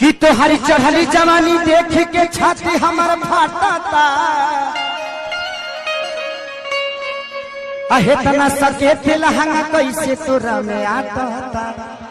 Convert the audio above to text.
कि तोहरी चढ़ली जवानी देख के छाती हमार फाटता अहे तना सके लहंगा कैसे तोरा में आता।